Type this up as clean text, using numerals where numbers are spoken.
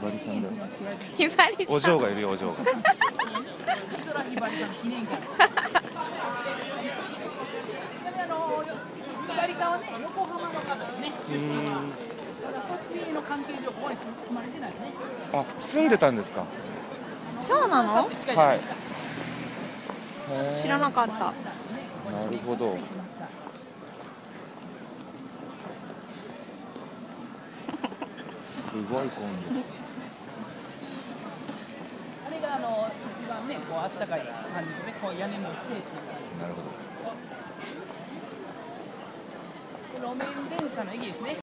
ばりさんだよ。 ひばりさん。 お嬢がいるよ、お嬢が。 ひばりさん記念館。ひばりさんはね、横浜の方ですね。出身は。ただ、こっちの関係上、ここに住まれてないね。 あ、住んでたんですか。 そうなの？ はい。 知らなかった。 なるほど。すごい混んでる。 あれが一番ね、こうあったかい感じですね。こう屋根もしてっていうか。 なるほど。 路面電車の駅ですね。